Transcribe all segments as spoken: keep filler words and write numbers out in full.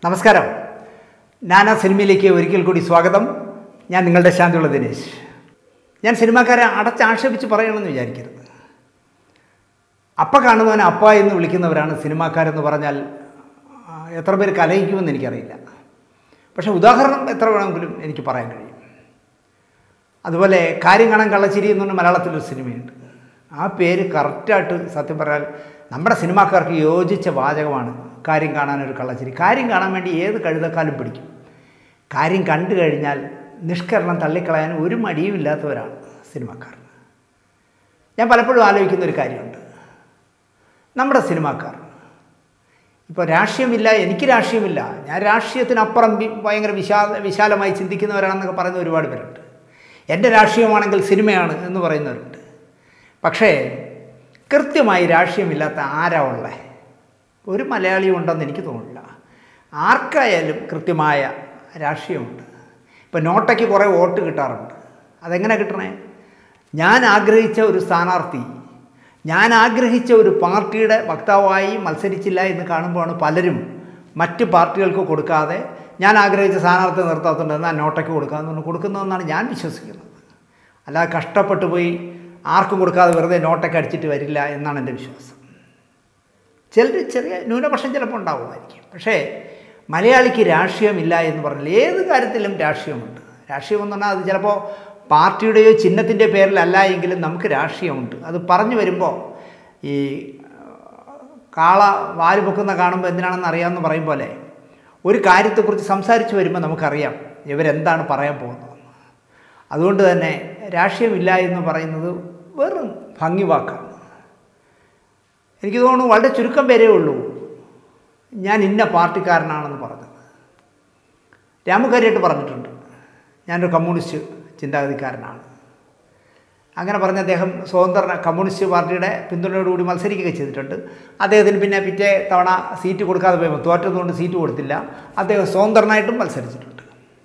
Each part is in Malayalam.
നമസ്കാരം. നാനാ സിനിമയിലേക്ക് ഒരിക്കൽ കൂടി സ്വാഗതം. ഞാൻ നിങ്ങളുടെ ശാന്തിവിള ദിനേശ്. ഞാൻ സിനിമാക്കാരെ അടച്ചാക്ഷേപിച്ച് പറയണമെന്ന് വിചാരിക്കരുത്. അപ്പ കാണുന്നവനെ അപ്പ എന്ന് വിളിക്കുന്നവരാണ് സിനിമാക്കാരെന്ന് പറഞ്ഞാൽ എത്ര പേര് കലഹിക്കുമെന്ന് എനിക്കറിയില്ല. പക്ഷേ ഉദാഹരണം എത്ര വേണമെങ്കിലും എനിക്ക് പറയാൻ കഴിയും. അതുപോലെ കാര്യം കാണാൻ കള്ളച്ചിരി എന്ന് പറഞ്ഞാൽ മലയാളത്തിലൊരു സിനിമയുണ്ട്. ആ പേര് കറക്റ്റായിട്ട് സത്യം പറഞ്ഞാൽ നമ്മുടെ സിനിമാക്കാർക്ക് യോജിച്ച വാചകമാണ്. കാര്യം കാണാനൊരു കള്ളച്ചിരി. കാര്യം കാണാൻ വേണ്ടി ഏത് കഴുതക്കാലും പിടിക്കും. കാര്യം കണ്ടു കഴിഞ്ഞാൽ നിഷ്കരണം തള്ളിക്കളയാൻ ഒരു മടിയും ഇല്ലാത്തവരാണ് സിനിമാക്കാർ. ഞാൻ പലപ്പോഴും ആലോചിക്കുന്നൊരു കാര്യമുണ്ട്. നമ്മുടെ സിനിമാക്കാർ ഇപ്പോൾ രാഷ്ട്രീയമില്ല, എനിക്ക് രാഷ്ട്രീയമില്ല, ഞാൻ രാഷ്ട്രീയത്തിനപ്പുറം ഭയങ്കര വിശാല വിശാലമായി ചിന്തിക്കുന്നവരാണെന്നൊക്കെ പറയുന്ന ഒരുപാട് പേരുണ്ട്. എൻ്റെ രാഷ്ട്രീയമാണെങ്കിൽ സിനിമയാണ് എന്ന് പറയുന്നവരുണ്ട്. പക്ഷേ കൃത്യമായി രാഷ്ട്രീയമില്ലാത്ത ആരാ ഉള്ളത്? ഒരു മലയാളി ഉണ്ടെന്ന് എനിക്ക് തോന്നില്ല. ആർക്കായാലും കൃത്യമായ രാഷ്ട്രീയമുണ്ട്. ഇപ്പോൾ നോട്ടയ്ക്ക് കുറേ വോട്ട് കിട്ടാറുണ്ട്. അതെങ്ങനെ കിട്ടണേ? ഞാൻ ആഗ്രഹിച്ച ഒരു സ്ഥാനാർത്ഥി, ഞാൻ ആഗ്രഹിച്ച ഒരു പാർട്ടിയുടെ വക്താവായി മത്സരിച്ചില്ല എന്ന് കാണുമ്പോഴാണ് പലരും മറ്റ് പാർട്ടികൾക്ക് കൊടുക്കാതെ ഞാൻ ആഗ്രഹിച്ച സ്ഥാനാർത്ഥി നിർത്താത്തുണ്ടെന്ന് ആ നോട്ടയ്ക്ക് കൊടുക്കാമെന്ന് കൊടുക്കുന്നതെന്നാണ് ഞാൻ വിശ്വസിക്കുന്നത്. അല്ലാതെ കഷ്ടപ്പെട്ടു പോയി ആർക്കും കൊടുക്കാതെ വെറുതെ നോട്ടൊക്കെ അടിച്ചിട്ട് വരില്ല എന്നാണ് എൻ്റെ വിശ്വാസം. ചിലർ ചെറിയ ന്യൂനപക്ഷം ചിലപ്പോൾ ഉണ്ടാവുമായിരിക്കും. പക്ഷേ മലയാളിക്ക് രാഷ്ട്രീയമില്ല എന്ന് പറഞ്ഞാൽ ഏത് കാര്യത്തിലും രാഷ്ട്രീയമുണ്ട്. രാഷ്ട്രീയം എന്ന് പറഞ്ഞാൽ അത് ചിലപ്പോൾ പാർട്ടിയുടെയോ ചിഹ്നത്തിൻ്റെ പേരിലല്ല എങ്കിലും നമുക്ക് രാഷ്ട്രീയമുണ്ട്. അത് പറഞ്ഞു വരുമ്പോൾ ഈ കാള വാല് പൊക്കുന്ന കാണുമ്പോൾ എന്തിനാണെന്ന് അറിയാമെന്ന് പറയും പോലെ ഒരു കാര്യത്തെക്കുറിച്ച് സംസാരിച്ച് വരുമ്പോൾ നമുക്കറിയാം ഇവരെന്താണ് പറയാൻ പോകുന്നത്. അതുകൊണ്ട് തന്നെ രാഷ്ട്രീയമില്ല എന്ന് പറയുന്നത് വെറും ഭംഗി വാക്കാണ്. എനിക്ക് തോന്നുന്നു വളരെ ചുരുക്കം പേരേ ഉള്ളൂ ഞാൻ ഇന്ന പാർട്ടിക്കാരനാണെന്ന് പറഞ്ഞത്. രാമുകാരിയായിട്ട് പറഞ്ഞിട്ടുണ്ട് ഞാനൊരു കമ്മ്യൂണിസ്റ്റ് ചിന്താഗതിക്കാരനാണ്. അങ്ങനെ പറഞ്ഞ അദ്ദേഹം സ്വതന്ത്ര കമ്മ്യൂണിസ്റ്റ് പാർട്ടിയുടെ പിന്തുണയോടുകൂടി മത്സരിക്കുകയൊക്കെ ചെയ്തിട്ടുണ്ട്. അദ്ദേഹത്തിന് പിന്നെ പിറ്റേ തവണ സീറ്റ് കൊടുക്കാതെ പോയപ്പോൾ തോറ്റതുകൊണ്ട് സീറ്റ് കൊടുത്തില്ല. അദ്ദേഹം സ്വതന്ത്രനായിട്ടും മത്സരിച്ചിട്ടുണ്ട്.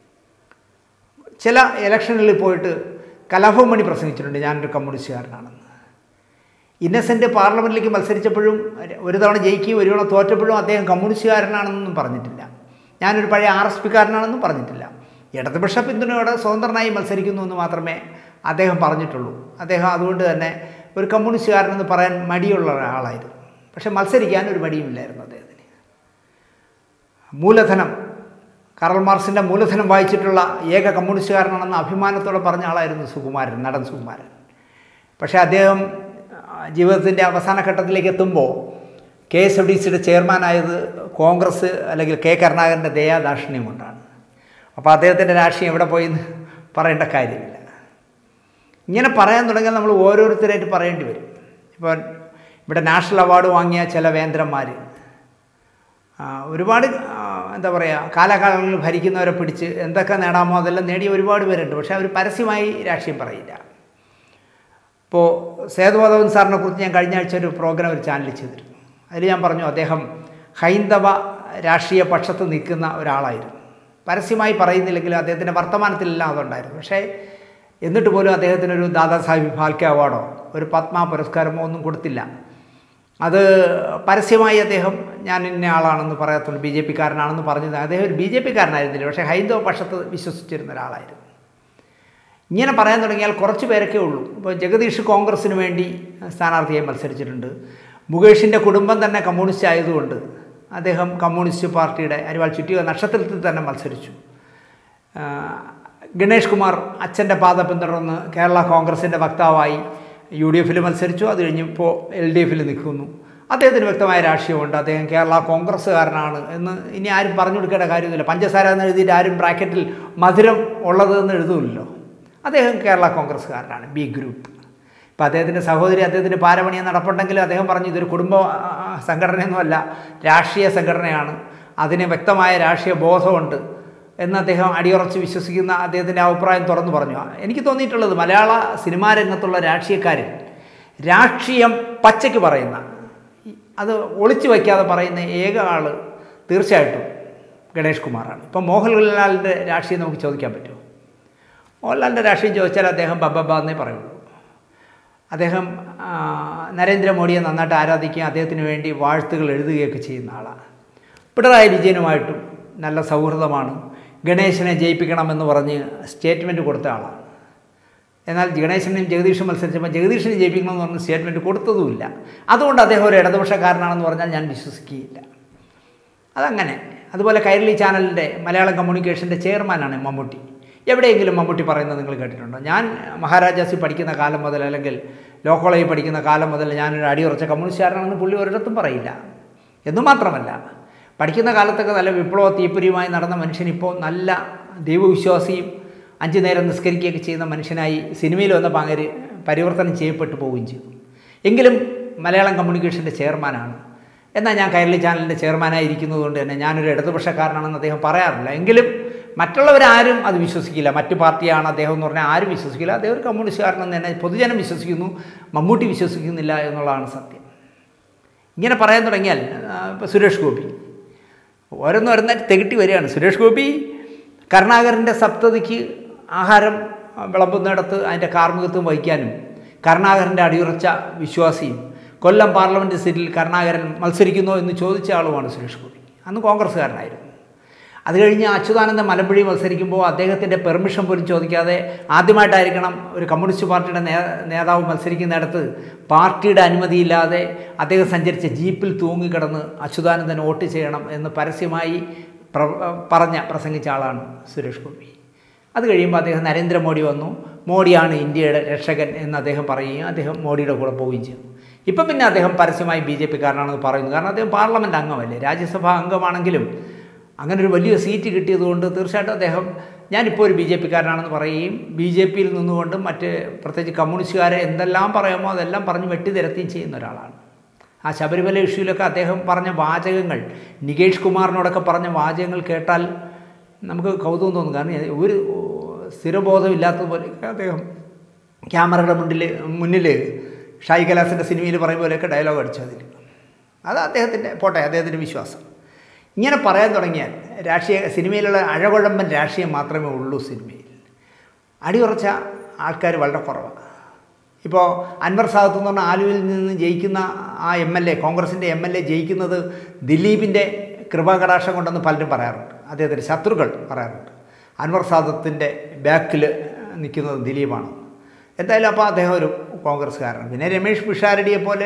ചില ഇലക്ഷനിൽ പോയിട്ട് കലാഭവൻ മണി പ്രസംഗിച്ചിട്ടുണ്ട് ഞാനൊരു കമ്മ്യൂണിസ്റ്റുകാരനാണെന്ന്. ഇന്നസെൻ്റ് പാർലമെൻറ്റിലേക്ക് മത്സരിച്ചപ്പോഴും ഒരു തവണ ജയിക്കുകയും ഒരു തവണ തോറ്റപ്പോഴും അദ്ദേഹം കമ്മ്യൂണിസ്റ്റുകാരനാണെന്നൊന്നും പറഞ്ഞിട്ടില്ല. ഞാനൊരു പഴയ ആർ എസ് പിക്കാരനാണെന്നും പറഞ്ഞിട്ടില്ല. ഇടതുപക്ഷ പിന്തുണയോടെ സ്വതന്ത്രനായി മത്സരിക്കുന്നു എന്ന് മാത്രമേ അദ്ദേഹം പറഞ്ഞിട്ടുള്ളൂ. അദ്ദേഹം അതുകൊണ്ട് തന്നെ ഒരു കമ്മ്യൂണിസ്റ്റുകാരനെന്ന് പറയാൻ മടിയുള്ള ഒരാളായിരുന്നു. പക്ഷെ മത്സരിക്കാൻ ഒരു മടിയുമില്ലായിരുന്നു അദ്ദേഹത്തിന്. മൂലധനം, കാറൽ മാർക്സിൻ്റെ മൂലധനം വായിച്ചിട്ടുള്ള ഏക കമ്മ്യൂണിസ്റ്റുകാരനാണെന്ന് അഭിമാനത്തോടെ പറഞ്ഞ ആളായിരുന്നു സുകുമാരൻ, നടൻ സുകുമാരൻ. പക്ഷേ അദ്ദേഹം ജീവിതത്തിൻ്റെ അവസാന ഘട്ടത്തിലേക്ക് എത്തുമ്പോൾ കെ എസ് എഫ് ഡി സിയുടെ ചെയർമാനായത് കോൺഗ്രസ് അല്ലെങ്കിൽ കെ കരുണാകരൻ്റെ ദയാദാക്ഷിണ്യം കൊണ്ടാണ്. അപ്പോൾ അദ്ദേഹത്തിൻ്റെ രാഷ്ട്രീയം എവിടെ പോയി എന്ന് പറയേണ്ട കാര്യമില്ല. ഇങ്ങനെ പറയാൻ തുടങ്ങിയാൽ നമ്മൾ ഓരോരുത്തരായിട്ട് പറയേണ്ടി വരും. ഇപ്പോൾ ഇവിടെ നാഷണൽ അവാർഡ് വാങ്ങിയ ചില വേന്ദ്രന്മാർ ഒരുപാട് എന്താ പറയുക കാലാകാലങ്ങളിൽ ഭരിക്കുന്നവരെ പിടിച്ച് എന്തൊക്കെ നേടാമോ അതെല്ലാം നേടിയ ഒരുപാട് പേരുണ്ട്. പക്ഷേ അവർ പരസ്യമായി രാഷ്ട്രീയം പറയില്ല. ഇപ്പോൾ സേതുമാധവൻ സാറിനെ കുറിച്ച് ഞാൻ കഴിഞ്ഞ ആഴ്ച ഒരു പ്രോഗ്രാം ഒരു ചാനലിൽ ചെയ്തിരുന്നു. അതിൽ ഞാൻ പറഞ്ഞു അദ്ദേഹം ഹൈന്ദവ രാഷ്ട്രീയ പക്ഷത്ത് നിൽക്കുന്ന ഒരാളായിരുന്നു. പരസ്യമായി പറയുന്നില്ലെങ്കിലും അദ്ദേഹത്തിൻ്റെ വർത്തമാനത്തിലെല്ലാം അതുണ്ടായിരുന്നു. പക്ഷേ എന്നിട്ട് പോലും അദ്ദേഹത്തിനൊരു ദാദാ സാഹിബ് ഫാൽക്കെ അവാർഡോ ഒരു പത്മ പുരസ്കാരമോ ഒന്നും കൊടുത്തില്ല. അത് പരസ്യമായി അദ്ദേഹം ഞാൻ ഇന്ന ആളാണെന്ന് പറയത്തുള്ളൂ, ബി ജെ പിക്കാരനാണെന്ന് പറഞ്ഞത്. അദ്ദേഹം ഒരു ബി ജെ പിക്കാരനായിരുന്നില്ല, പക്ഷേ ഹൈന്ദവ പക്ഷത്ത് വിശ്വസിച്ചിരുന്ന ഒരാളായിരുന്നു. ഇങ്ങനെ പറയാൻ തുടങ്ങിയാൽ കുറച്ച് പേരൊക്കെ ഉള്ളൂ. ഇപ്പോൾ ജഗദീഷ് കോൺഗ്രസ്സിന് വേണ്ടി സ്ഥാനാർത്ഥിയായി മത്സരിച്ചിട്ടുണ്ട്. മുകേഷിൻ്റെ കുടുംബം തന്നെ കമ്മ്യൂണിസ്റ്റ് ആയതുകൊണ്ട് അദ്ദേഹം കമ്മ്യൂണിസ്റ്റ് പാർട്ടിയുടെ അരിവാൾ ചുറ്റിക നക്ഷത്രത്തിൽ തന്നെ മത്സരിച്ചു. ഗണേഷ് കുമാർ അച്ഛൻ്റെ പാത പിന്തുടർന്ന് കേരള കോൺഗ്രസിൻ്റെ വക്താവായി യു ഡി എഫിൽ മത്സരിച്ചു. അത് കഴിഞ്ഞ് ഇപ്പോൾ എൽ ഡി എഫിൽ നിൽക്കുന്നു. അദ്ദേഹത്തിന് വ്യക്തമായ രാഷ്ട്രീയമുണ്ട്. അദ്ദേഹം കേരള കോൺഗ്രസ്സുകാരനാണ് എന്ന് ഇനി ആരും പറഞ്ഞു കൊടുക്കേണ്ട കാര്യമൊന്നുമില്ല. പഞ്ചസാര എന്ന് എഴുതിയിട്ട് ആരും ബ്രാക്കറ്റിൽ മധുരം ഉള്ളതെന്ന് എഴുതുമില്ലല്ലോ. അദ്ദേഹം കേരള കോൺഗ്രസ്സുകാരനാണ്, ബി ഗ്രൂപ്പ്. ഇപ്പോൾ അദ്ദേഹത്തിൻ്റെ സഹോദരി അദ്ദേഹത്തിൻ്റെ പാരമണിയെ നടപ്പുണ്ടെങ്കിലും അദ്ദേഹം പറഞ്ഞു ഇതൊരു കുടുംബ സംഘടനയൊന്നുമല്ല, രാഷ്ട്രീയ സംഘടനയാണ്, അതിന് വ്യക്തമായ രാഷ്ട്രീയ ബോധമുണ്ട് എന്ന് അദ്ദേഹം അടിയുറച്ച് വിശ്വസിക്കുന്ന അദ്ദേഹത്തിൻ്റെ അഭിപ്രായം തുറന്നു പറഞ്ഞു. എനിക്ക് തോന്നിയിട്ടുള്ളത് മലയാള സിനിമാ രംഗത്തുള്ള രാഷ്ട്രീയക്കാരിൽ രാഷ്ട്രീയം പച്ചയ്ക്ക് പറയുന്ന, അത് ഒളിച്ചു വയ്ക്കാതെ പറയുന്ന ഏക ആൾ തീർച്ചയായിട്ടും ഗണേഷ് കുമാറാണ്. ഇപ്പം മോഹൻലാലിൻ്റെ രാഷ്ട്രീയം നമുക്ക് ചോദിക്കാൻ പറ്റുമോ? മോഹൻലാലിൻ്റെ രാഷ്ട്രീയം ചോദിച്ചാൽ അദ്ദേഹം ബബ്ബ എന്നേ പറയുള്ളൂ. അദ്ദേഹം നരേന്ദ്രമോദിയെ നന്നായിട്ട് ആരാധിക്കുകയും അദ്ദേഹത്തിന് വേണ്ടി വാഴ്ത്തുകൾ എഴുതുകയൊക്കെ ചെയ്യുന്ന ആളാണ്. പിണറായി വിജയനുമായിട്ടും നല്ല സൗഹൃദമാണ്, ഗണേശനെ ജയിപ്പിക്കണമെന്ന് പറഞ്ഞ് സ്റ്റേറ്റ്മെൻറ്റ് കൊടുത്ത ആളാണ്. എന്നാൽ ഗണേശനെയും ജഗദീഷും മത്സരിച്ചപ്പോൾ ജഗദീഷിനെ ജയിപ്പിക്കണമെന്ന് പറഞ്ഞ് സ്റ്റേറ്റ്മെൻറ്റ് കൊടുത്തതുമില്ല. അതുകൊണ്ട് അദ്ദേഹം ഒരു ഇടതുപക്ഷക്കാരനാണെന്ന് പറഞ്ഞാൽ ഞാൻ വിശ്വസിക്കുകയില്ല. അതങ്ങനെ. അതുപോലെ കൈരളി ചാനലിൻ്റെ മലയാളം കമ്മ്യൂണിക്കേഷൻ്റെ ചെയർമാനാണ് മമ്മൂട്ടി. എവിടെയെങ്കിലും മമ്മൂട്ടി പറയുന്നത് നിങ്ങൾ കേട്ടിട്ടുണ്ടോ? ഞാൻ മഹാരാജാസിൽ പഠിക്കുന്ന കാലം മുതൽ അല്ലെങ്കിൽ ലോ കോളേജിൽ പഠിക്കുന്ന കാലം മുതൽ ഞാനൊരു അടിയുറച്ച കമ്മ്യൂണിസ്റ്റുകാരനാണെന്ന് പുള്ളി ഒരിടത്തും പറയില്ല. എന്നു മാത്രമല്ല, പഠിക്കുന്ന കാലത്തൊക്കെ നല്ല വിപ്ലവ തീപ്പൊരിയുമായി നടന്ന മനുഷ്യനിപ്പോൾ നല്ല ദൈവവിശ്വാസിയും അഞ്ചു നേരം നിസ്കരിക്കുകയൊക്കെ ചെയ്യുന്ന മനുഷ്യനായി സിനിമയിൽ വന്നപ്പോൾ അങ്ങനെ പരിവർത്തനം ചെയ്യപ്പെട്ടു പോവുകയും ചെയ്തു. എങ്കിലും മലയാളം കമ്മ്യൂണിക്കേഷൻ്റെ ചെയർമാനാണ്. എന്നാൽ ഞാൻ കൈരളി ചാനലിൻ്റെ ചെയർമാനായിരിക്കുന്നത് കൊണ്ട് തന്നെ ഞാനൊരു ഇടതുപക്ഷക്കാരനാണെന്ന് അദ്ദേഹം പറയാറില്ല. എങ്കിലും മറ്റുള്ളവരാരും അത് വിശ്വസിക്കില്ല. മറ്റു പാർട്ടിയാണ് അദ്ദേഹം എന്ന് പറഞ്ഞാൽ ആരും വിശ്വസിക്കില്ല. അദ്ദേഹം ഒരു കമ്മ്യൂണിസ്റ്റുകാരനെന്ന് തന്നെ പൊതുജനം വിശ്വസിക്കുന്നു, മമ്മൂട്ടി വിശ്വസിക്കുന്നില്ല എന്നുള്ളതാണ് സത്യം. ഇങ്ങനെ പറയാൻ തുടങ്ങിയാൽ ഇപ്പോൾ സുരേഷ് ഗോപി ഓരോന്ന് ഓരോന്നായിട്ട് തികട്ടി വരികയാണ്. സുരേഷ് ഗോപി കരുണാകരൻ്റെ സപ്തതിക്ക് ആഹാരം വിളമ്പുന്നിടത്ത് അതിൻ്റെ കാർമ്മികത്വം വഹിക്കാനും കരുണാകരൻ്റെ അടിയുറച്ച വിശ്വാസിയും കൊല്ലം പാർലമെൻറ്റ് സീറ്റിൽ കരുണാകരൻ മത്സരിക്കുന്നോ എന്ന് ചോദിച്ച ആളുമാണ് സുരേഷ് ഗോപി. അന്ന് കോൺഗ്രസ്സുകാരനായിരുന്നു. അത് കഴിഞ്ഞ് അച്യുതാനന്ദ മലമ്പുഴി മത്സരിക്കുമ്പോൾ അദ്ദേഹത്തിൻ്റെ പെർമിഷൻ പോലും ചോദിക്കാതെ ആദ്യമായിട്ടായിരിക്കണം ഒരു കമ്മ്യൂണിസ്റ്റ് പാർട്ടിയുടെ നേ നേതാവ് മത്സരിക്കുന്നിടത്ത് പാർട്ടിയുടെ അനുമതിയില്ലാതെ അദ്ദേഹം സഞ്ചരിച്ച ജീപ്പിൽ തൂങ്ങിക്കിടന്ന് അച്യുതാനന്ദൻ വോട്ട് ചെയ്യണം എന്ന് പരസ്യമായി പ്ര പറഞ്ഞ പ്രസംഗിച്ച ആളാണ് സുരേഷ് ഗോപി. അത് കഴിയുമ്പോൾ അദ്ദേഹം നരേന്ദ്രമോദി വന്നു, മോഡിയാണ് ഇന്ത്യയുടെ രക്ഷകൻ എന്ന് അദ്ദേഹം പറയുകയും അദ്ദേഹം മോഡിയുടെ കൂടെ പോവുകയും ചെയ്തു. ഇപ്പം പിന്നെ അദ്ദേഹം പരസ്യമായി ബി ജെ പിക്കാരനാണെന്ന് പറയുന്നു. കാരണം അദ്ദേഹം പാർലമെൻറ്റ് അംഗമല്ലേ, രാജ്യസഭാ അംഗമാണെങ്കിലും അങ്ങനെ ഒരു വലിയ സീറ്റ് കിട്ടിയതുകൊണ്ട് തീർച്ചയായിട്ടും അദ്ദേഹം ഞാനിപ്പോൾ ഒരു ബി ജെ പിക്കാരനാണെന്ന് പറയുകയും ബി ജെ പിയിൽ നിന്നുകൊണ്ട് മറ്റ് പ്രത്യേകിച്ച് കമ്മ്യൂണിസ്റ്റുകാരെ എന്തെല്ലാം പറയാമോ അതെല്ലാം പറഞ്ഞ് വെട്ടിനിരത്തുകയും ചെയ്യുന്ന ഒരാളാണ്. ആ ശബരിമല ഇഷ്യൂവിലൊക്കെ അദ്ദേഹം പറഞ്ഞ വാചകങ്ങൾ, നികേഷ് കുമാറിനോടൊക്കെ പറഞ്ഞ വാചകങ്ങൾ കേട്ടാൽ നമുക്ക് കൗതുകം തോന്നും. കാരണം ഒരു സ്ഥിരബോധമില്ലാത്തതുപോലെ അദ്ദേഹം ക്യാമറയുടെ മുന്നിൽ മുന്നിൽ ഷായി കലാസിൻ്റെ സിനിമയിൽ പറയും പോലെയൊക്കെ ഡയലോഗ് അടിച്ചു. അതിൽ അത് അദ്ദേഹത്തിൻ്റെ പോട്ടെ, അദ്ദേഹത്തിൻ്റെ വിശ്വാസം. ഇങ്ങനെ പറയാൻ തുടങ്ങിയാൽ രാഷ്ട്രീയ സിനിമയിലുള്ള അഴകുഴമ്പൻ രാഷ്ട്രീയം മാത്രമേ ഉള്ളൂ. സിനിമയിൽ അടിയുറച്ച ആൾക്കാർ വളരെ കുറവാണ്. ഇപ്പോൾ അൻവർ സാദത്ത് എന്ന് പറഞ്ഞാൽ ആലുവിൽ നിന്ന് ജയിക്കുന്ന ആ എം എൽ എ, കോൺഗ്രസിൻ്റെ എം എൽ എ ജയിക്കുന്നത് ദിലീപിൻ്റെ കൃപാകടാക്ഷം കൊണ്ടെന്ന് പലരും പറയാറുണ്ട്. അദ്ദേഹത്തിൻ്റെ ശത്രുക്കൾ പറയാറുണ്ട് അൻവർ സാദത്തിൻ്റെ ബാക്കിൽ നിൽക്കുന്നത് ദിലീപാണ്. എന്തായാലും അപ്പോൾ അദ്ദേഹം ഒരു കോൺഗ്രസ്സുകാരനാണ്. പിന്നെ രമേഷ് പിഷാരടിയെ പോലെ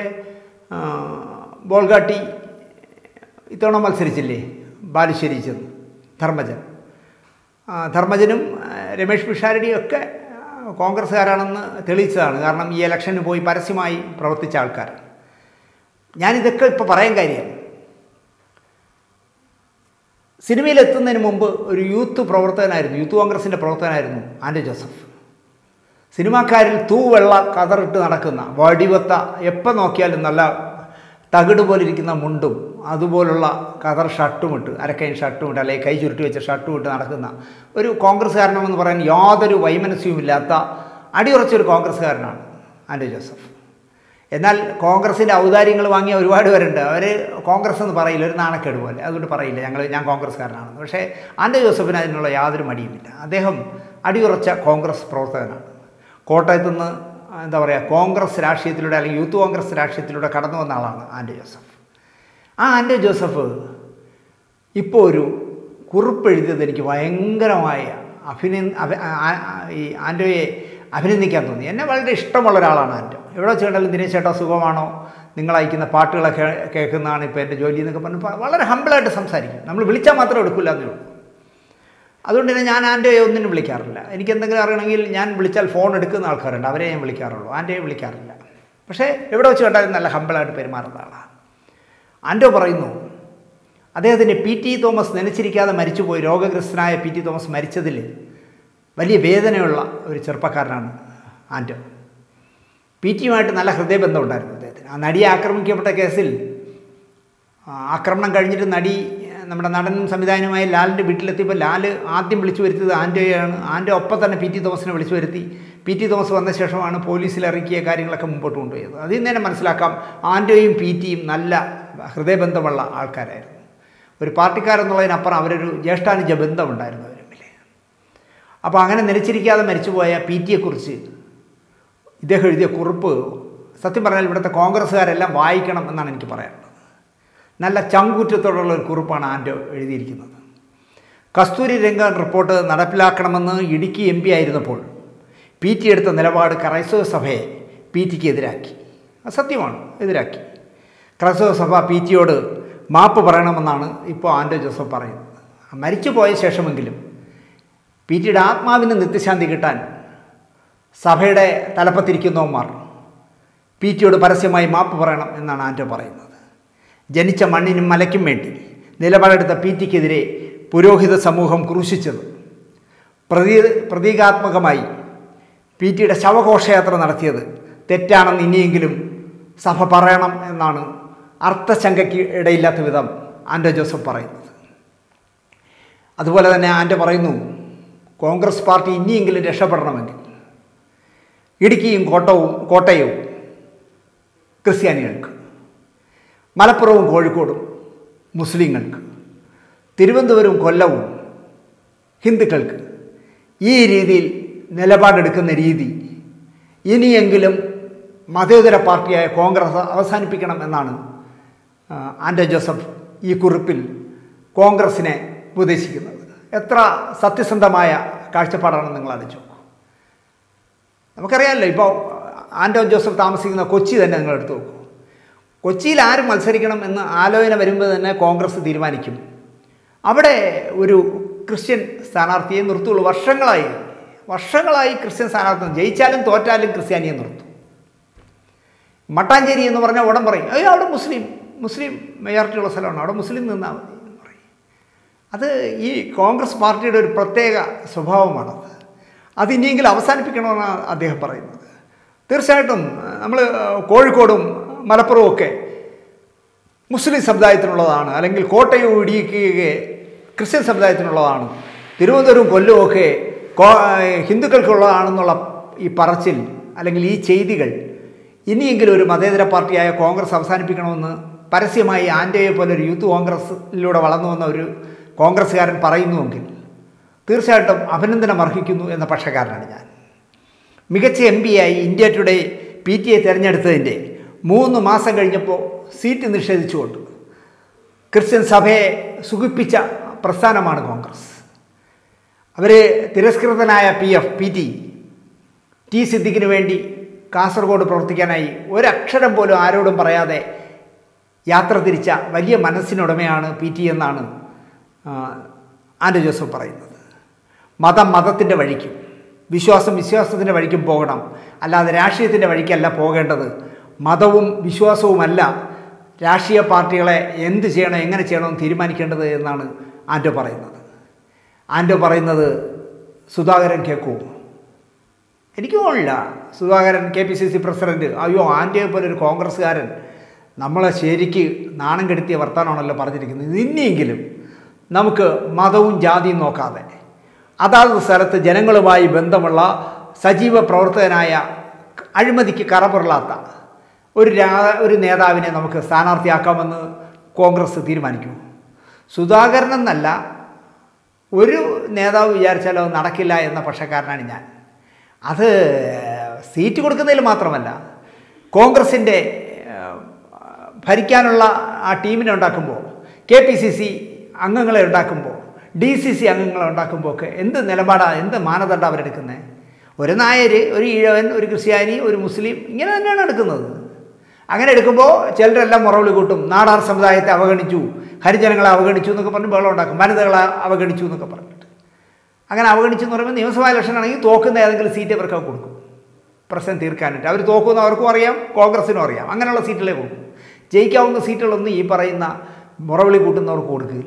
ബോൾഗാട്ടി ഇത്തവണ മത്സരിച്ചില്ലേ ബാലുശ്ശേരി ചെന്ന്, ധർമ്മജൻ ധർമ്മജനും രമേഷ് പിഷാരടിയും ഒക്കെ കോൺഗ്രസ്സുകാരാണെന്ന് തെളിയിച്ചതാണ്. കാരണം ഈ ഇലക്ഷന് പോയി പരസ്യമായി പ്രവർത്തിച്ച ആൾക്കാരാണ്. ഞാനിതൊക്കെ ഇപ്പോൾ പറയാൻ കാര്യം, സിനിമയിലെത്തുന്നതിന് മുമ്പ് ഒരു യൂത്ത് പ്രവർത്തകനായിരുന്നു, യൂത്ത് കോൺഗ്രസിൻ്റെ പ്രവർത്തകനായിരുന്നു ആൻറ്റോ ജോസഫ്. സിനിമാക്കാരിൽ തൂവെള്ള കതറിട്ട് നടക്കുന്ന വടിവത്ത എപ്പോൾ നോക്കിയാലും നല്ല തകിട് പോലിരിക്കുന്ന മുണ്ടും അതുപോലുള്ള കതർ ഷർട്ടും ഇട്ട്, അരക്കൈൻ ഷർട്ടും ഇട്ട് അല്ലെങ്കിൽ കൈ ചുരുട്ടി വെച്ച ഷർട്ടും ഇട്ട് നടക്കുന്ന ഒരു കോൺഗ്രസ്സുകാരനെന്ന് പറയാൻ യാതൊരു വൈമനസ്യവുമില്ലാത്ത അടിയുറച്ചൊരു കോൺഗ്രസ്സുകാരനാണ് ആൻറ്റോ ജോസഫ്. എന്നാൽ കോൺഗ്രസിൻ്റെ ഔദാര്യങ്ങൾ വാങ്ങിയ ഒരുപാട് പേരുണ്ട്. അവർ കോൺഗ്രസ് എന്ന് പറയില്ല, ഒരു നാണക്കേട് പോലെ, അതുകൊണ്ട് പറയില്ല ഞങ്ങൾ ഞാൻ കോൺഗ്രസ്സുകാരനാണെന്ന്. പക്ഷേ ആൻറ്റോ ജോസഫിന് അതിനുള്ള യാതൊരു മടിയുമില്ല. അദ്ദേഹം അടിയുറച്ച കോൺഗ്രസ് പ്രവർത്തകനാണ്. കോട്ടയത്തു നിന്ന് എന്താ പറയുക, കോൺഗ്രസ് രാഷ്ട്രീയത്തിലൂടെ അല്ലെങ്കിൽ യൂത്ത് കോൺഗ്രസ് രാഷ്ട്രീയത്തിലൂടെ കടന്നു വന്ന ആളാണ് ആൻറ്റോ ജോസഫ്. ആ ആൻറ്റോ ജോസഫ് ഇപ്പോൾ ഒരു കുറിപ്പ് എഴുതിയത് എനിക്ക് ഭയങ്കരമായ അഭിന ഈ ആൻറ്റോയെ അഭിനന്ദിക്കാൻ തോന്നി. എന്നെ വളരെ ഇഷ്ടമുള്ള ഒരാളാണ് ആൻറ്റോ. എവിടെ വെച്ച് കണ്ടാലും ദിനേശ് ചേട്ടാ സുഖമാണോ, നിങ്ങൾ അയക്കുന്ന പാട്ടുകളൊക്കെ കേൾക്കുന്നതാണ് ഇപ്പോൾ എൻ്റെ ജോലി എന്നൊക്കെ പറഞ്ഞ് വളരെ ഹമ്പിളായിട്ട് സംസാരിക്കും. നമ്മൾ വിളിച്ചാൽ മാത്രം എടുക്കില്ല എന്നേ ഉള്ളൂ. അതുകൊണ്ട് തന്നെ ഞാൻ ആൻറ്റോയെ ഒന്നിനും വിളിക്കാറില്ല. എനിക്ക് എന്തെങ്കിലും അറിയണമെങ്കിൽ ഞാൻ വിളിച്ചാൽ ഫോൺ എടുക്കുന്ന ആൾക്കാരുണ്ട്, അവരെ ഞാൻ വിളിക്കാറുള്ളൂ, ആൻറ്റോയെ വിളിക്കാറില്ല. പക്ഷേ എവിടെ വെച്ച് കണ്ടാലും നല്ല ഹമ്പിളായിട്ട് പെരുമാറുന്ന ആളാണ്. ആൻറ്റോ പറയുന്നു അദ്ദേഹത്തിൻ്റെ പി ടി തോമസ് നനച്ചിരിക്കാതെ മരിച്ചുപോയി, രോഗഗ്രസ്തനായ പി ടി തോമസ് മരിച്ചതിൽ വലിയ വേദനയുള്ള ഒരു ചെറുപ്പക്കാരനാണ് ആൻറ്റോ. പി ടിയുമായിട്ട് നല്ല ഹൃദയബന്ധം ഉണ്ടായിരുന്നു അദ്ദേഹത്തിന്. ആ നടിയെ ആക്രമിക്കപ്പെട്ട കേസിൽ ആക്രമണം കഴിഞ്ഞിട്ട് നടി നമ്മുടെ നടനും സംവിധായകനുമായ ലാലിൻ്റെ വീട്ടിലെത്തിയപ്പോൾ ലാൽ ആദ്യം വിളിച്ചു വരുത്തിയത് ആൻറ്റോയാണ്. ആൻറ്റോ ഒപ്പം തന്നെ പി ടി തോമസിനെ വിളിച്ചു വരുത്തി. പി ടി തോമസ് വന്ന ശേഷമാണ് പോലീസിൽ ഇറക്കിയ കാര്യങ്ങളൊക്കെ മുമ്പോട്ട് കൊണ്ടുപോയത്. അതിൽ നിന്ന് തന്നെ മനസ്സിലാക്കാം ആൻറ്റോയും പി ടിയും നല്ല ഹൃദയബന്ധമുള്ള ആൾക്കാരായിരുന്നു. ഒരു പാർട്ടിക്കാരെന്നുള്ളതിനപ്പുറം അവരൊരു ജ്യേഷ്ഠാനുജ ബന്ധമുണ്ടായിരുന്നു അവർ തമ്മിൽ. അപ്പോൾ അങ്ങനെ നിലച്ചിരിക്കാതെ മരിച്ചുപോയ പി ടിയെക്കുറിച്ച് ഇദ്ദേഹം എഴുതിയ കുറിപ്പ് സത്യം പറഞ്ഞാൽ ഇവിടുത്തെ കോൺഗ്രസ്സുകാരെല്ലാം വായിക്കണം എന്നാണ് എനിക്ക് പറയാനുള്ളത്. നല്ല ചങ്കൂറ്റത്തോടുള്ള ഒരു കുറിപ്പാണ് ആൻറ്റോ എഴുതിയിരിക്കുന്നത്. കസ്തൂരി രംഗൻ റിപ്പോർട്ട് നടപ്പിലാക്കണമെന്ന് ഇടുക്കി എം പി ആയിരുന്നപ്പോൾ പി ടി എടുത്ത നിലപാട് ക്രൈസ്തവ സഭയെ പി ടിക്ക് എതിരാക്കി. സത്യമാണ്, എതിരാക്കി. ക്രൈസ്തവ സഭ പി ടിയോട് മാപ്പ് പറയണമെന്നാണ് ഇപ്പോൾ ആൻറ്റോ ജോസഫ് പറയുന്നത്. മരിച്ചു പോയ ശേഷമെങ്കിലും പി ടിയുടെ ആത്മാവിന് നിത്യശാന്തി കിട്ടാൻ സഭയുടെ തലപ്പത്തിരിക്കുന്നവന്മാർ പി ടിയോട് പരസ്യമായി മാപ്പ് പറയണം എന്നാണ് ആൻറ്റോ പറയുന്നത്. ജനിച്ച മണ്ണിനും മലയ്ക്കും വേണ്ടി നിലപാടെടുത്ത പി ടിക്കെതിരെ പുരോഹിത സമൂഹം ക്രൂശിച്ചത് പ്രതീ പ്രതീകാത്മകമായി പി ടിയുടെ ശവഘോഷയാത്ര നടത്തിയത് തെറ്റാണെന്ന് ഇനിയെങ്കിലും സഭ പറയണം എന്നാണ് അർത്ഥശങ്കയ്ക്ക് ഇടയില്ലാത്ത വിധം ആൻറ്റോ ജോസഫ് പറയുന്നത്. അതുപോലെ തന്നെ ആൻറ്റോ പറയുന്നു, കോൺഗ്രസ് പാർട്ടി ഇനിയെങ്കിലും രക്ഷപ്പെടണമെങ്കിൽ ഇടുക്കിയും കോട്ടവും കോട്ടയവും ക്രിസ്ത്യാനികൾക്ക്, മലപ്പുറവും കോഴിക്കോടും മുസ്ലിങ്ങൾക്ക്, തിരുവനന്തപുരവും കൊല്ലവും ഹിന്ദുക്കൾക്ക് ഈ രീതിയിൽ നിലപാടെടുക്കുന്ന രീതി ഇനിയെങ്കിലും മതേതര പാർട്ടിയായ കോൺഗ്രസ് അവസാനിപ്പിക്കണം എന്നാണ് ആൻറ്റോ ജോസഫ് ഈ കുറിപ്പിൽ കോൺഗ്രസിനെ ഉപദേശിക്കുന്നത്. എത്ര സത്യസന്ധമായ കാഴ്ചപ്പാടാണെന്ന് നിങ്ങൾ ആലോചിച്ച് നോക്കൂ. നമുക്കറിയാമല്ലോ, ഇപ്പോൾ ആൻറ്റോ ജോസഫ് താമസിക്കുന്ന കൊച്ചി തന്നെ നിങ്ങൾ എടുത്തു നോക്കൂ. കൊച്ചിയിൽ ആര് മത്സരിക്കണം എന്ന് ആലോചന വരുമ്പോൾ തന്നെ കോൺഗ്രസ് തീരുമാനിക്കും. അവിടെ ഒരു ക്രിസ്ത്യൻ സ്ഥാനാർത്ഥിയെ നിർത്തുള്ളൂ. വർഷങ്ങളായി വർഷങ്ങളായി ക്രിസ്ത്യൻ സ്ഥാനാർത്ഥി ജയിച്ചാലും തോറ്റാലും ക്രിസ്ത്യാനിയെ നിർത്തും. മട്ടാഞ്ചേരി എന്ന് പറഞ്ഞാൽ ഉടൻ പറയും, അയ്യോ അവിടെ മുസ്ലിം മുസ്ലിം മെജോറിറ്റിയുള്ള സ്ഥലമാണ്, അവിടെ മുസ്ലിം നിന്നാൽ മതി എന്ന് പറയും. അത് ഈ കോൺഗ്രസ് പാർട്ടിയുടെ ഒരു പ്രത്യേക സ്വഭാവമാണത്. അതിനിയെങ്കിലും അവസാനിപ്പിക്കണമെന്നാണ് അദ്ദേഹം പറയുന്നത്. തീർച്ചയായിട്ടും നമ്മൾ കോഴിക്കോടും മലപ്പുറവും ഒക്കെ മുസ്ലിം സമുദായത്തിനുള്ളതാണ്, അല്ലെങ്കിൽ കോട്ടയവും ഇടുക്കിയൊക്കെ ക്രിസ്ത്യൻ സമുദായത്തിനുള്ളതാണ്, തിരുവനന്തപുരവും കൊല്ലവും ഒക്കെ ഹിന്ദുക്കൾക്കുള്ളതാണെന്നുള്ള ഈ പറച്ചിൽ അല്ലെങ്കിൽ ഈ ചെയ്തികൾ ഇനിയെങ്കിലും ഒരു മതേതര പാർട്ടിയായ കോൺഗ്രസ് അവസാനിപ്പിക്കണമെന്ന് പരസ്യമായി ആൻറ്റോയെ പോലെ ഒരു യൂത്ത് കോൺഗ്രസ്സിലൂടെ വളർന്നു വന്ന ഒരു കോൺഗ്രസ്സുകാരൻ പറയുന്നുവെങ്കിൽ തീർച്ചയായിട്ടും അഭിനന്ദനം അർഹിക്കുന്നു എന്ന പക്ഷക്കാരനാണ് ഞാൻ. മികച്ച എം പിയായി ഇന്ത്യ ടുഡേ പി ടി എ തിരഞ്ഞെടുത്തതിൻ്റെ മൂന്ന് മാസം കഴിഞ്ഞപ്പോൾ സീറ്റ് നിഷേധിച്ചുകൊണ്ട് ക്രിസ്ത്യൻ സഭയെ സുഖിപ്പിച്ച പ്രസ്ഥാനമാണ് കോൺഗ്രസ്. അവർ തിരസ്കൃതനായ P F P T T സിദ്ദിഖിന് വേണ്ടി കാസർഗോഡ് പ്രവർത്തിക്കാനായി ഒരക്ഷരം പോലും ആരോടും പറയാതെ യാത്ര തിരിച്ച വലിയ മനസ്സിനുടമയാണ് പി ടി എന്നാണ് ആൻറ്റോ ജോസഫ് പറയുന്നത്. മതം മതത്തിൻ്റെ വഴിക്കും വിശ്വാസം വിശ്വാസത്തിൻ്റെ വഴിക്കും പോകണം, അല്ലാതെ രാഷ്ട്രീയത്തിൻ്റെ വഴിക്കല്ല പോകേണ്ടത്. മതവും വിശ്വാസവുമല്ല രാഷ്ട്രീയ പാർട്ടികളെ എന്ത് ചെയ്യണം എങ്ങനെ ചെയ്യണമെന്ന് തീരുമാനിക്കേണ്ടത് എന്നാണ് ആൻറ്റോ പറയുന്നത്. ആൻറ്റോ പറയുന്നത് സുധാകരൻ കേൾക്കൂ? എനിക്ക് തോന്നില്ല Sudhakaran K P C C president അയ്യോ ആൻറ്റോയെ പോലെ ഒരു കോൺഗ്രസ്സുകാരൻ നമ്മളെ ശരിക്ക് നാണം കെടുത്തിയ വർത്താനമാണല്ലോ പറഞ്ഞിരിക്കുന്നത്. ഇനിയെങ്കിലും നമുക്ക് മതവും ജാതിയും നോക്കാതെ അതാത് സ്ഥലത്ത് ജനങ്ങളുമായി ബന്ധമുള്ള സജീവ പ്രവർത്തകനായ അഴിമതിക്ക് കറപുരളാത്ത ഒരു രാ ഒരു നേതാവിനെ നമുക്ക് സ്ഥാനാർത്ഥിയാക്കാമെന്ന് കോൺഗ്രസ് തീരുമാനിക്കും. സുധാകരൻ എന്നല്ല ഒരു നേതാവ് വിചാരിച്ചാലോ നടക്കില്ല എന്ന പക്ഷക്കാരനാണ് ഞാൻ. അത് സീറ്റ് കൊടുക്കുന്നതിൽ മാത്രമല്ല, കോൺഗ്രസിൻ്റെ ഭരിക്കാനുള്ള ആ ടീമിനെ ഉണ്ടാക്കുമ്പോൾ, കെ പി സി സി അംഗങ്ങളെ ഉണ്ടാക്കുമ്പോൾ, ഡി സി സി അംഗങ്ങളെ ഉണ്ടാക്കുമ്പോൾ ഒക്കെ എന്ത് നിലപാടാണ്, എന്ത് മാനദണ്ഡം അവരെടുക്കുന്നത്? ഒരു നായർ, ഒരു ഈഴവൻ, ഒരു ക്രിസ്ത്യാനി, ഒരു മുസ്ലിം, ഇങ്ങനെ തന്നെയാണ് എടുക്കുന്നത്. അങ്ങനെ എടുക്കുമ്പോൾ ചിലരെല്ലാം മുറവിളി കൂട്ടും, നാടാർ സമുദായത്തെ അവഗണിച്ചു, ഹരിജനങ്ങളെ അവഗണിച്ചു എന്നൊക്കെ പറഞ്ഞ് ബഹളം ഉണ്ടാക്കും, വനിതകളെ അവഗണിച്ചു എന്നൊക്കെ പറഞ്ഞിട്ട്. അങ്ങനെ അവഗണിച്ചു എന്ന് പറയുമ്പോൾ നിയമസഭാ ഇലക്ഷൻ ആണെങ്കിൽ തോക്കുന്ന ഏതെങ്കിലും സീറ്റ് അവർക്ക് കൊടുക്കും പ്രശ്നം തീർക്കാനായിട്ട്. അവർ തോക്കുന്ന അവർക്കും അറിയാം, കോൺഗ്രസിനും അറിയാം. അങ്ങനെയുള്ള സീറ്റുകളെ കൊടുക്കും. ജയിക്കാവുന്ന സീറ്റുകളൊന്നും ഈ പറയുന്ന മുറവിളി കൂട്ടുന്നവർക്ക് കൊടുക്കില്ല.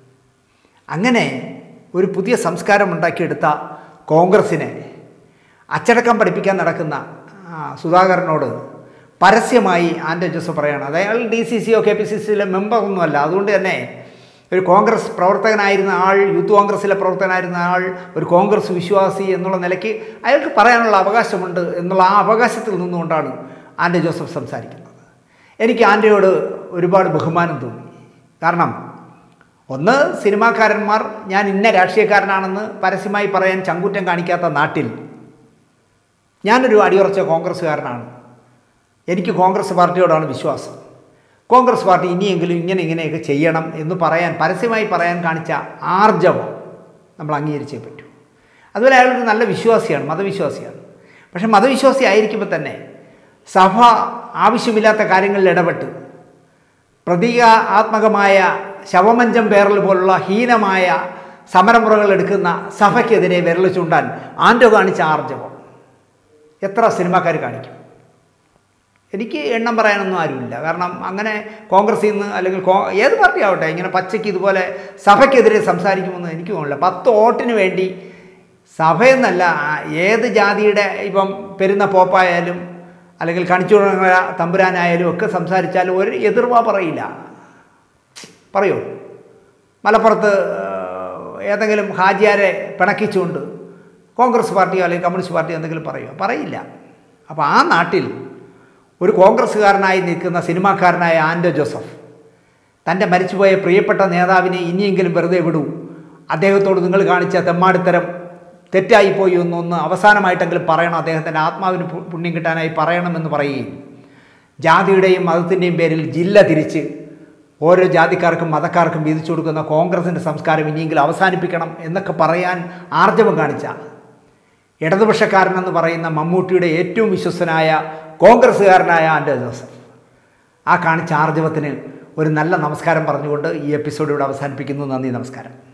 അങ്ങനെ ഒരു പുതിയ സംസ്കാരം ഉണ്ടാക്കിയെടുത്ത കോൺഗ്രസിനെ അച്ചടക്കം പഠിപ്പിക്കാൻ നടക്കുന്ന സുധാകരനോട് പരസ്യമായി ആൻറ്റോ ജോസഫ് പറയുകയാണ്. അത് അയാൾ ഡി സി സിയോ കെ പി സി സിയിലെ മെമ്പറൊന്നുമല്ല. അതുകൊണ്ട് തന്നെ ഒരു കോൺഗ്രസ് പ്രവർത്തകനായിരുന്ന ആൾ, യൂത്ത് കോൺഗ്രസ്സിലെ പ്രവർത്തകനായിരുന്ന ആൾ, ഒരു കോൺഗ്രസ് വിശ്വാസി എന്നുള്ള നിലയ്ക്ക് അയാൾക്ക് പറയാനുള്ള അവകാശമുണ്ട് എന്നുള്ള ആ അവകാശത്തിൽ നിന്നുകൊണ്ടാണ് ആൻറ്റോ ജോസഫ് സംസാരിക്കുന്നത്. എനിക്ക് ആൻറ്റോയോട് ഒരുപാട് ബഹുമാനം തോന്നി. കാരണം ഒന്ന്, സിനിമാക്കാരന്മാർ ഞാൻ ഇന്ന രാഷ്ട്രീയക്കാരനാണെന്ന് പരസ്യമായി പറയാൻ ചങ്കൂറ്റം കാണിക്കാത്ത നാട്ടിൽ ഞാനൊരു അടിയുറച്ച കോൺഗ്രസ്സുകാരനാണ്, എനിക്ക് കോൺഗ്രസ് പാർട്ടിയോടാണ് വിശ്വാസം, കോൺഗ്രസ് പാർട്ടി ഇനിയെങ്കിലും ഇങ്ങനെ ഇങ്ങനെയൊക്കെ ചെയ്യണം എന്ന് പറയാൻ, പരസ്യമായി പറയാൻ കാണിച്ച ആർജവം നമ്മൾ അംഗീകരിച്ചേ പറ്റൂ. അതുപോലെ അയാളൊരു നല്ല വിശ്വാസിയാണ്, മതവിശ്വാസിയാണ്. പക്ഷെ മതവിശ്വാസി ആയിരിക്കുമ്പോൾ തന്നെ സഭ ആവശ്യമില്ലാത്ത കാര്യങ്ങളിൽ ഇടപെട്ട് പ്രതീകാത്മകമായ ശവമഞ്ചം പേറൽ പോലുള്ള ഹീനമായ സമരമുറകൾ എടുക്കുന്ന സഭയ്ക്കെതിരെ വിരൽ ചൂണ്ടാൻ ആൻറ്റോ കാണിച്ച ആർജവം എത്ര സിനിമാക്കാർ കാണിക്കും? എനിക്ക് എണ്ണം പറയാനൊന്നും ആരുമില്ല. കാരണം അങ്ങനെ കോൺഗ്രസിൽ നിന്ന് അല്ലെങ്കിൽ ഏത് പാർട്ടി ആവട്ടെ ഇങ്ങനെ പച്ചയ്ക്ക് ഇതുപോലെ സഭയ്ക്കെതിരെ സംസാരിക്കുമെന്ന് എനിക്ക് തോന്നുന്നില്ല. പത്ത് വോട്ടിന് വേണ്ടി സഭയെന്നല്ല, ഏത് ജാതിയുടെ ഇപ്പം പെരുന്ന പോപ്പായാലും അല്ലെങ്കിൽ കണിച്ചുണങ്ങ തമ്പുരാനായാലും ഒക്കെ സംസാരിച്ചാലും ഒരു എതിർവാ പറയില്ല. പറയൂ? മലപ്പുറത്ത് ഏതെങ്കിലും ഹാജിയാരെ പിണക്കിച്ചുകൊണ്ട് കോൺഗ്രസ് പാർട്ടിയോ അല്ലെങ്കിൽ കമ്മ്യൂണിസ്റ്റ് പാർട്ടിയോ എന്തെങ്കിലും പറയുമോ? പറയില്ല. അപ്പോൾ ആ നാട്ടിൽ ഒരു കോൺഗ്രസ്സുകാരനായി നിൽക്കുന്ന സിനിമാക്കാരനായ ആൻറ്റോ ജോസഫ് തൻ്റെ മരിച്ചുപോയ പ്രിയപ്പെട്ട നേതാവിനെ ഇനിയെങ്കിലും വെറുതെ വിടൂ, അദ്ദേഹത്തോട് നിങ്ങൾ കാണിച്ച തെമ്മാടിത്തരം തെറ്റായിപ്പോയി എന്നൊന്ന് അവസാനമായിട്ടെങ്കിലും പറയണം, അദ്ദേഹത്തിൻ്റെ ആത്മാവിന് പുണ്യം കിട്ടാനായി പറയണമെന്ന് പറയുകയും ജാതിയുടെയും മതത്തിൻ്റെയും പേരിൽ ജില്ല തിരിച്ച് ഓരോ ജാതിക്കാർക്കും മതക്കാർക്കും വീതിച്ചു കൊടുക്കുന്ന കോൺഗ്രസിൻ്റെ സംസ്കാരം ഇനിയെങ്കിലും അവസാനിപ്പിക്കണം എന്നൊക്കെ പറയാൻ ആർജവം കാണിച്ച ഇടതുപക്ഷക്കാരനെന്ന് പറയുന്ന മമ്മൂട്ടിയുടെ ഏറ്റവും വിശ്വസ്തനായ കോൺഗ്രസ്സുകാരനായ ആൻറ്റോ ജോസഫ് ആ കാണിച്ച ആർജവത്തിന് ഒരു നല്ല നമസ്കാരം പറഞ്ഞുകൊണ്ട് ഈ എപ്പിസോഡ് ഇവിടെ അവസാനിപ്പിക്കുന്നു. നന്ദി, നമസ്കാരം.